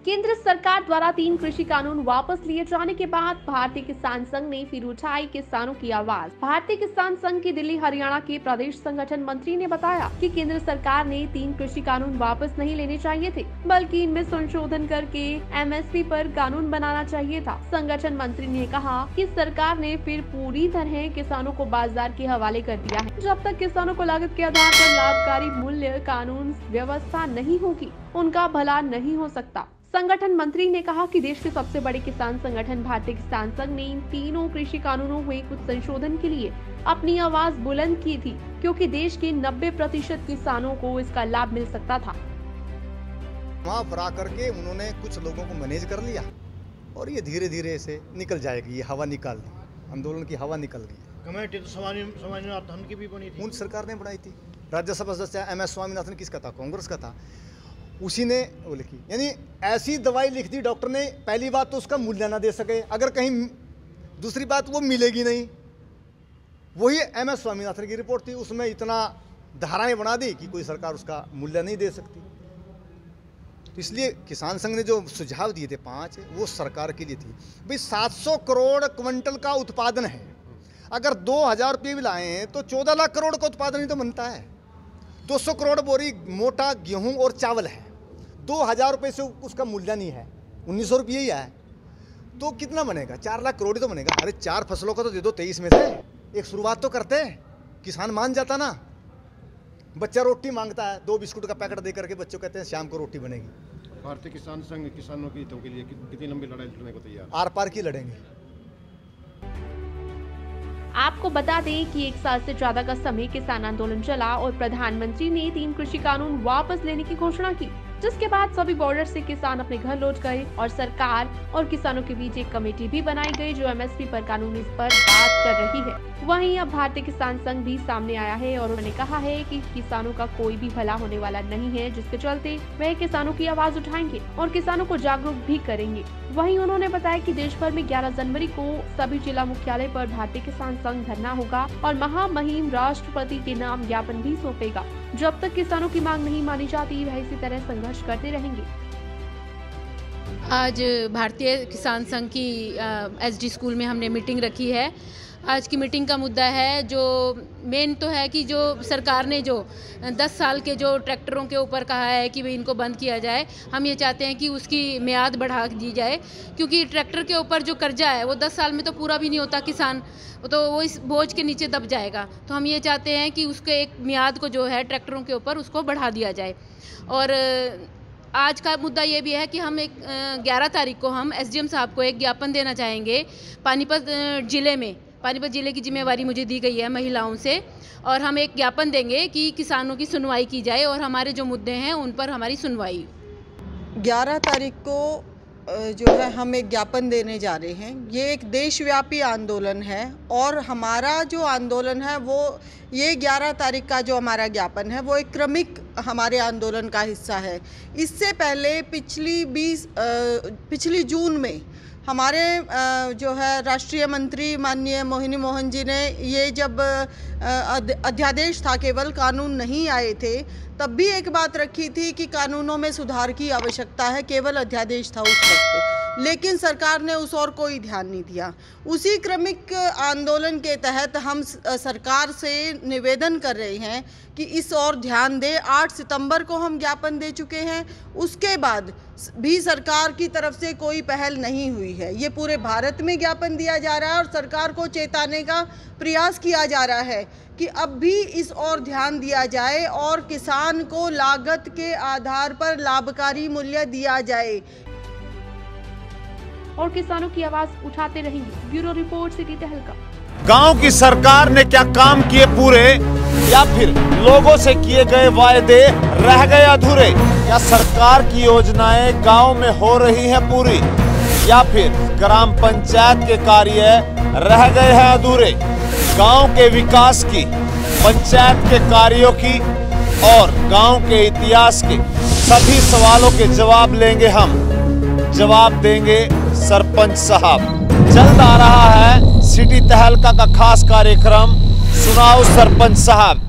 केंद्र सरकार द्वारा 3 कृषि कानून वापस लिए जाने के बाद भारतीय किसान संघ ने फिर उठाई किसानों की आवाज। भारतीय किसान संघ के दिल्ली हरियाणा के प्रदेश संगठन मंत्री ने बताया कि केंद्र सरकार ने 3 कृषि कानून वापस नहीं लेने चाहिए थे, बल्कि इनमें संशोधन करके एमएसपी पर कानून बनाना चाहिए था। संगठन मंत्री ने कहा कि सरकार ने फिर पूरी तरह किसानों को बाजार के हवाले कर दिया है। जब तक किसानों को लागत के आधार पर लाभकारी मूल्य कानून व्यवस्था नहीं होगी, उनका भला नहीं हो सकता। संगठन मंत्री ने कहा कि देश के सबसे बड़े किसान संगठन भारतीय किसान संघ ने इन तीनों कृषि कानूनों में कुछ संशोधन के लिए अपनी आवाज बुलंद की थी, क्योंकि देश के 90% किसानों को इसका लाभ मिल सकता था। वहाँ पर आकर के उन्होंने कुछ लोगों को मैनेज कर लिया और ये धीरे धीरे से निकल जाएगी। ये हवा निकाल दी, आंदोलन की हवा निकल गई। कमेटी तो स्वामीनाथन की भी बनी थी, उन सरकार ने बनाई थी। राज्यसभा सदस्य MS स्वामीनाथन किसका था? कांग्रेस का था। उसी ने वो लिखी, यानी ऐसी दवाई लिख दी डॉक्टर ने। पहली बात तो उसका मूल्य ना दे सके, अगर कहीं दूसरी बात वो मिलेगी नहीं। वही MS स्वामीनाथन की रिपोर्ट थी, उसमें इतना धाराएं बना दी कि कोई सरकार उसका मूल्य नहीं दे सकती। तो इसलिए किसान संघ ने जो सुझाव दिए थे 5, वो सरकार के लिए थी। भाई 700 करोड़ क्विंटल का उत्पादन है, अगर 2000 रुपये भी लाए हैं तो 14 लाख करोड़ का उत्पादन ही तो बनता है। 200 करोड़ बोरी मोटा गेहूं और चावल है, 2000 रुपये से उसका मूल्य नहीं है, 1900 रुपये ही है, तो कितना बनेगा? 4 लाख करोड़ ही तो बनेगा। अरे 4 फसलों का तो दे दो 23 में से, एक शुरुआत तो करते हैं। किसान मान जाता ना। बच्चा रोटी मांगता है, 2 बिस्कुट का पैकेट दे करके बच्चों कहते हैं शाम को रोटी बनेगी। भारतीय किसान संघ किसानों के हितों के लिए कितनी लंबी लड़ाई लड़ने को तैयार? आर पार की लड़ेंगे। आपको बता दें कि 1 साल से ज्यादा का समय किसान आंदोलन चला और प्रधानमंत्री ने 3 कृषि कानून वापस लेने की घोषणा की, जिसके बाद सभी बॉर्डर से किसान अपने घर लौट गए और सरकार और किसानों के बीच एक कमेटी भी बनाई गई जो एमएसपी पर कानूनी पर बात कर रही है। वहीं अब भारतीय किसान संघ भी सामने आया है और उन्होंने कहा है कि किसानों का कोई भी भला होने वाला नहीं है, जिसके चलते वह किसानों की आवाज उठाएंगे और किसानों को जागरूक भी करेंगे। वहीं उन्होंने बताया कि देश भर में 11 जनवरी को सभी जिला मुख्यालय पर भारतीय किसान संघ धरना होगा और महामहिम राष्ट्रपति के नाम ज्ञापन भी सौंपेगा। जब तक किसानों की मांग नहीं मानी जाती, वह इसी तरह संघर्ष करते रहेंगे। आज भारतीय किसान संघ की SD स्कूल में हमने मीटिंग रखी है। आज की मीटिंग का मुद्दा है, जो मेन तो है कि जो सरकार ने जो 10 साल के जो ट्रैक्टरों के ऊपर कहा है कि भाई इनको बंद किया जाए, हम ये चाहते हैं कि उसकी मियाद बढ़ा दी जाए, क्योंकि ट्रैक्टर के ऊपर जो कर्जा है वो 10 साल में तो पूरा भी नहीं होता किसान, तो वो इस बोझ के नीचे दब जाएगा। तो हम ये चाहते हैं कि उसके एक मियाद को जो है ट्रैक्टरों के ऊपर उसको बढ़ा दिया जाए। और आज का मुद्दा ये भी है कि हम 11 तारीख को हम SDM साहब को एक ज्ञापन देना चाहेंगे पानीपत ज़िले में। पानीपत ज़िले की जिम्मेवारी मुझे दी गई है महिलाओं से, और हम एक ज्ञापन देंगे कि किसानों की सुनवाई की जाए और हमारे जो मुद्दे हैं उन पर हमारी सुनवाई। 11 तारीख को जो है हम एक ज्ञापन देने जा रहे हैं। ये एक देशव्यापी आंदोलन है और हमारा जो आंदोलन है वो ये 11 तारीख का जो हमारा ज्ञापन है वो एक क्रमिक हमारे आंदोलन का हिस्सा है। इससे पहले पिछली जून में हमारे जो है राष्ट्रीय मंत्री माननीय मोहिनी मोहन जी ने ये जब अध्यादेश था, केवल कानून नहीं आए थे, तब भी एक बात रखी थी कि कानूनों में सुधार की आवश्यकता है, केवल अध्यादेश था उस वक्त, लेकिन सरकार ने उस और कोई ध्यान नहीं दिया। उसी क्रमिक आंदोलन के तहत हम सरकार से निवेदन कर रहे हैं कि इस और ध्यान दे। 8 सितंबर को हम ज्ञापन दे चुके हैं, उसके बाद भी सरकार की तरफ से कोई पहल नहीं हुई है। ये पूरे भारत में ज्ञापन दिया जा रहा है और सरकार को चेताने का प्रयास किया जा रहा है कि अब भी इस और ध्यान दिया जाए और किसान को लागत के आधार पर लाभकारी मूल्य दिया जाए और किसानों की आवाज उठाते रहेंगे। ब्यूरो रिपोर्ट, सिटी तहलका। गांव की सरकार ने क्या काम किए पूरे, या फिर लोगों से किए गए वायदे रह गए अधूरे? या सरकार की योजनाएं गांव में हो रही हैं पूरी, या फिर ग्राम पंचायत के कार्य रह गए हैं अधूरे? गांव के विकास की, पंचायत के कार्यों की और गांव के इतिहास के सभी सवालों के जवाब लेंगे हम, जवाब देंगे सरपंच साहब। जल्द आ रहा है सिटी तहलका का खास कार्यक्रम, सुनाओ सरपंच साहब।